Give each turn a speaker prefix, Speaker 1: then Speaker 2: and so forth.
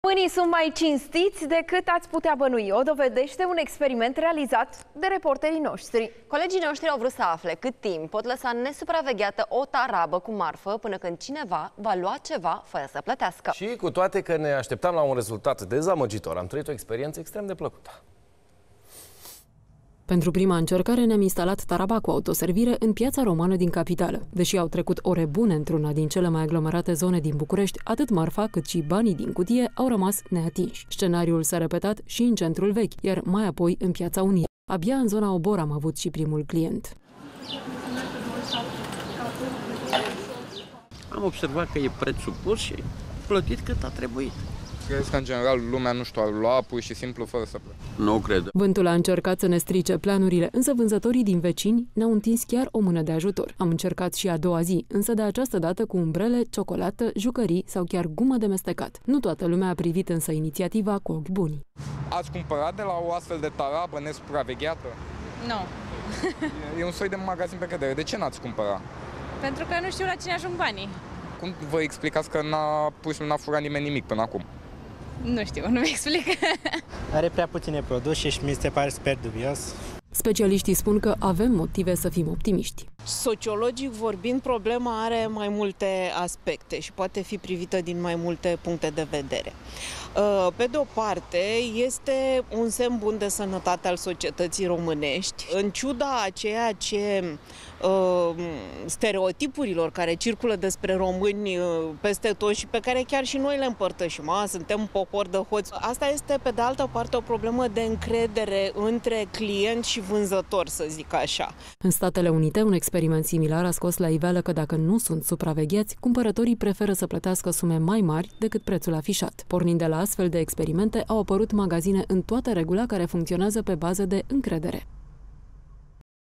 Speaker 1: Românii sunt mai cinstiți decât ați putea bănui. O dovedește un experiment realizat de reporterii noștri.
Speaker 2: Colegii noștri au vrut să afle cât timp pot lăsa nesupravegheată o tarabă cu marfă până când cineva va lua ceva fără să plătească.
Speaker 3: Și cu toate că ne așteptam la un rezultat dezamăgitor, am trăit o experiență extrem de plăcută.
Speaker 4: Pentru prima încercare ne-am instalat taraba cu autoservire în Piața Romană din capitală. Deși au trecut ore bune într-una din cele mai aglomerate zone din București, atât marfa cât și banii din cutie au rămas neatinși. Scenariul s-a repetat și în centrul vechi, iar mai apoi în Piața Unirii. Abia în zona Obor am avut și primul client.
Speaker 5: Am observat că e prețul pus și plătit cât a trebuit.
Speaker 6: Crezi că, în general, lumea, nu știu, ar lua pur și simplu fără să plătească?
Speaker 5: Nu cred.
Speaker 4: Vântul a încercat să ne strice planurile, însă vânzătorii din vecini ne-au întins chiar o mână de ajutor. Am încercat și a doua zi, însă de această dată cu umbrele, ciocolată, jucării sau chiar gumă de mestecat. Nu toată lumea a privit însă inițiativa cu ochi buni.
Speaker 6: Ați cumpărat de la o astfel de tarabă nesupravegheată?
Speaker 7: Nu.
Speaker 6: E un soi de magazin pe cădere. De ce n-ați cumpărat?
Speaker 7: Pentru că nu știu la cine ajung banii.
Speaker 6: Cum vă explicați că n-a furat nimeni nimic până acum?
Speaker 7: Nu știu, nu mi explic.
Speaker 8: Are prea puține produse și mi se pare super dubios.
Speaker 4: Specialiștii spun că avem motive să fim optimiști.
Speaker 9: Sociologic vorbind, problema are mai multe aspecte și poate fi privită din mai multe puncte de vedere. Pe de o parte, este un semn bun de sănătate al societății românești, în ciuda a ceea ce stereotipurilor care circulă despre români peste tot și pe care chiar și noi le împărtășim. Suntem popor de hoți. Asta este, pe de altă parte, o problemă de încredere între client și vânzător, să zic așa.
Speaker 4: În Statele Unite, un experiment similar a scos la iveală că dacă nu sunt supravegheați, cumpărătorii preferă să plătească sume mai mari decât prețul afișat. Pornind de la astfel de experimente, au apărut magazine în toată regula care funcționează pe bază de încredere.